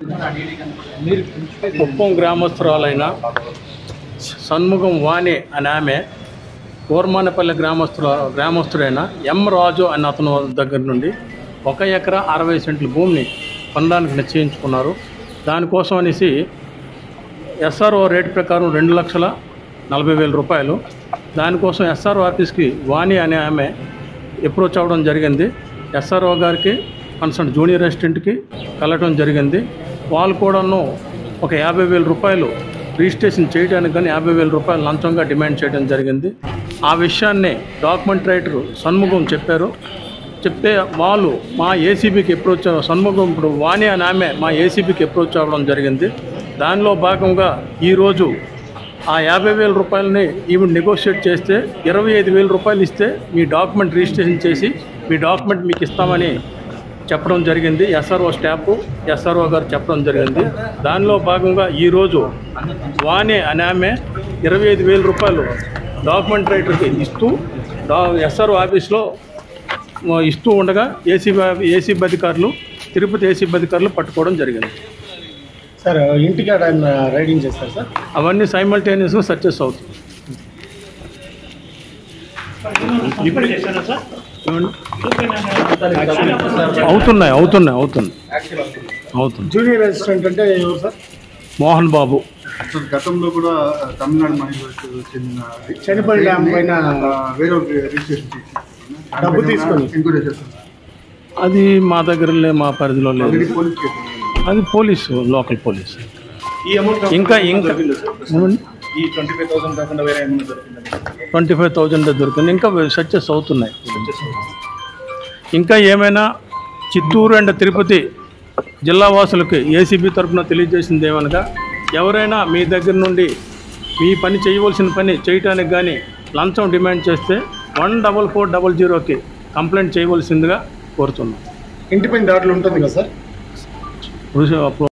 కుప్పం గ్రామస్తురాలైన షణ్ముగం వాణి అనే ఆమె కోర్మానపల్లి గ్రామస్తుడైన ఎం రాజు అనే అతను దగ్గర నుండి 1 ఎకరా 60 సెంట్ల భూమిని కొనడానికి నిశ్చయించుకున్నారు. దానికోసం అనేసి ఎస్ఆర్ఓ రేటు ప్రకారం 2,40,000 రూపాయలు. దానికోసం ఎస్ఆర్ఓ ఆఫీస్కి వాణి అనే ఆమె అప్రోచ్ అవ్వడం జరిగింది. ఎస్ఆర్ఓ గారికి కన్సర్న్ జూనియర్ అసిస్టెంట్కి కలవడం జరిగింది. వాళ్ళు కూడాను ఒక 50,000 రూపాయలు రిజిస్ట్రేషన్ చేయడానికి కానీ 50,000 రూపాయలు లంచంగా డిమాండ్ చేయడం జరిగింది. ఆ విషయాన్ని డాక్యుమెంట్ రైటర్ షణ్ముగం చెప్తే వాళ్ళు మా ఏసీబీకి అప్రోచ్ షణ్ముగం ఇప్పుడు వాణి అని ఆమె మా ఏసీబీకి అప్రోచ్ అవ్వడం జరిగింది. దానిలో భాగంగా ఈరోజు ఆ 50,000 రూపాయలని ఈవిడ నెగోషియేట్ చేస్తే 25,000 రూపాయలు ఇస్తే మీ డాక్యుమెంట్ రిజిస్ట్రేషన్ చేసి మీ డాక్యుమెంట్ మీకు ఇస్తామని చెప్పడం జరిగింది. ఎస్ఆర్ఓ స్టాఫ్ ఎస్ఆర్ఓ గారు చెప్పడం జరిగింది. దానిలో భాగంగా ఈరోజు వాణి అనే ఆమె 25,000 రూపాయలు డాక్యుమెంట్ రైటర్కి ఇస్తూ ఎస్ఆర్ఓ ఆఫీస్లో ఇస్తూ ఉండగా ఏసీబీ అధికారులు తిరుపతి ఏసీబీ అధికారులు పట్టుకోవడం జరిగింది. సార్ ఇంటికి రైడింగ్ చేస్తారు సార్, అవన్నీ సైమల్టేనియస్గా సక్సెస్ అవుతుంది. అవుతుంది. జూనియర్ అసిస్టెంట్ అంటే ఎవరు సార్? మోహన్ బాబు. గతంలో కూడా తమిళనాడు మహిళలకు చెందిన చనిపోయిన పైన వేరే రిజిస్ట్రేషన్ డబ్బు తీసుకొని ఎంక్వైరీ చేస్తారు. అది మా దగ్గర మా పరిధిలో లేదు. అది పోలీసు, లోకల్ పోలీసు. ఇంకా 25,000 కాకుండా వేరే ఏమైనా దొరికింది? 25,000 దొరికింది. ఇంకా సక్సెస్ అవుతున్నాయి. ఇంకా ఏమైనా చిత్తూరు అండ్ తిరుపతి జిల్లా వాసులకి ఏసీబీ తరఫున తెలియజేసింది ఏమనగా, ఎవరైనా మీ దగ్గర నుండి మీ పని చేయవలసిన పని చేయటానికి కానీ లంచం డిమాండ్ చేస్తే 14400కి కంప్లైంట్ చేయవలసిందిగా కోరుతున్నాం. ఇంటిపైన దాడులు ఉంటుంది కదా సార్?